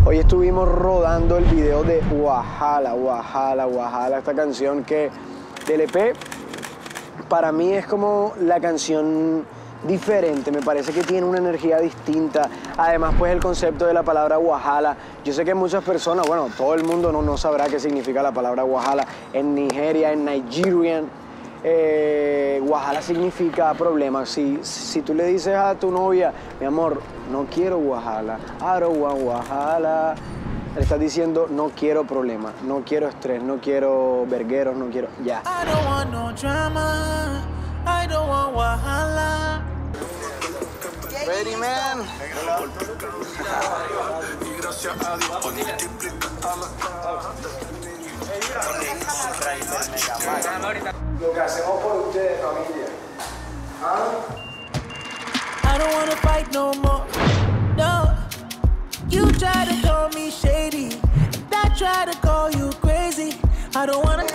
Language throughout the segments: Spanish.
Hoy estuvimos rodando el video de Wahala, esta canción que del EP para mí es como la canción diferente, me parece que tiene una energía distinta. Además, pues el concepto de la palabra Wahala, yo sé que muchas personas, bueno, todo el mundo no sabrá qué significa la palabra Wahala. En Nigeria, en Nigerian, Wahala significa problema. Si tú le dices a tu novia, mi amor, no quiero Wahala, I don't want Wahala, le estás diciendo no quiero problema, no quiero estrés, no quiero vergueros, no quiero... ya. I don't want no drama, I don't want Wahala. Ready, man. Lo que hacemos por ustedes, familia. ¿Ah? I don't wanna fight no more. No. You try to call me shady, and I try to call you crazy. I don't wanna.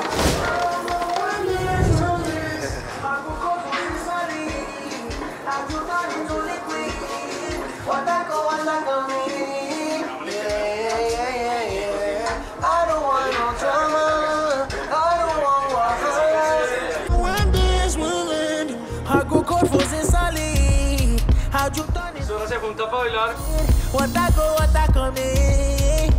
Solo se juntó para bailar. Wataco me.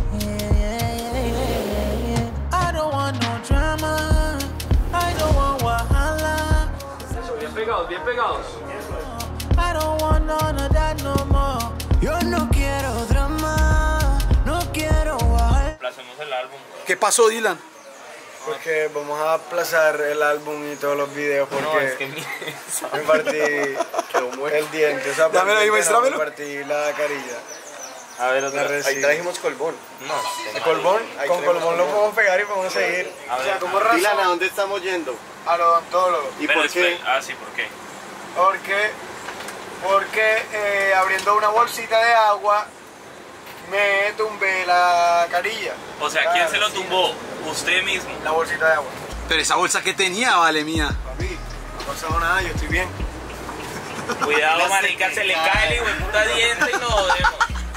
I don't want no drama. I don't want Wahala. Eso, bien pegados. I don't want none of that no more. Yo no quiero drama, no quiero Wahala. Aplazamos el álbum. ¿Qué pasó, Dylan? Porque vamos a aplazar el álbum y todos los videos porque No, es que me partí el diente, o sea, Dámelo ahí, muéstramelo. me partí la carilla. A ver, otra vez. Ahí trajimos colbón. No, ¿El colbón? Con colbón lo podemos pegar y podemos seguir. a ver. O sea, ¿cómo razón? Dylan, ¿a dónde estamos yendo? Al odontólogo. ¿Y Pero por qué? sí, ¿por qué? Porque abriendo una bolsita de agua me tumbé la carilla. O sea, ¿quién se lo tumbó? Usted mismo. La bolsita de agua. Pero esa bolsa que tenía, vale mía. Papi, no pasó nada, yo estoy bien. Cuidado, marica, se le cae el hijo de puta diente y no jodemos.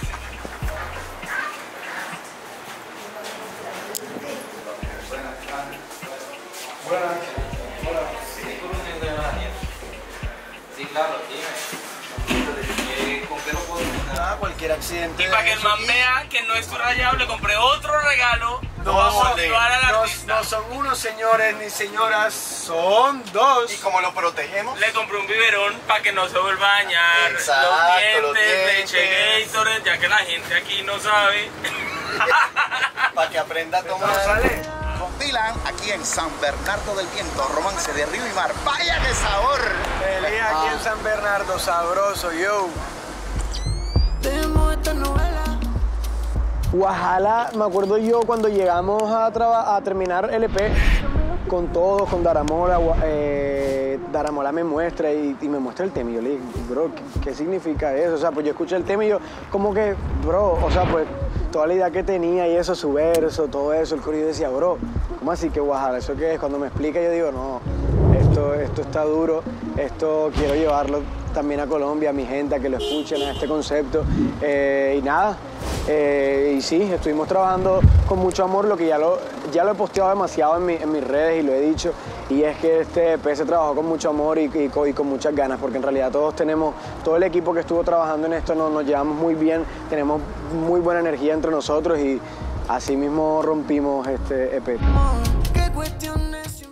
Sí, claro, dime. ¿Con qué no puedo Nada, cualquier accidente. Y para que el man vea que no estoy rayado, le compré otro regalo. Vamos a motivar al artista. No son unos señores ni señoras, son dos. ¿Y cómo lo protegemos? Le compré un biberón para que no se vuelva a dañar. Exacto, los los dientes, leche dientes. Gatorade, ya que la gente aquí no sabe. Para que aprenda a tomar. Sale. Con Dylan, aquí en San Bernardo del Viento, romance de río y mar. ¡Vaya qué sabor! Feliz aquí en San Bernardo, sabroso, yo. Tenemos esta novela. Wahala, me acuerdo yo cuando llegamos a terminar el EP con todos, con Daramola, Daramola me muestra y me muestra el tema y yo le digo, bro, ¿qué significa eso? O sea, pues yo escuché el tema y yo como que, bro, o sea, pues toda la idea que tenía y eso, su verso, todo eso, el coro, yo decía, bro, ¿cómo así que Wahala? ¿Eso qué es? Cuando me explica yo digo, no, esto está duro, esto quiero llevarlo también a Colombia, a mi gente, a que lo escuchen, a este concepto. Y nada, y sí, estuvimos trabajando con mucho amor, lo que ya lo he posteado demasiado en mis redes y lo he dicho, y es que este EP se trabajó con mucho amor y con muchas ganas, porque en realidad todo el equipo que estuvo trabajando en esto nos llevamos muy bien, tenemos muy buena energía entre nosotros y así mismo rompimos este EP. ¿Qué cuestión es?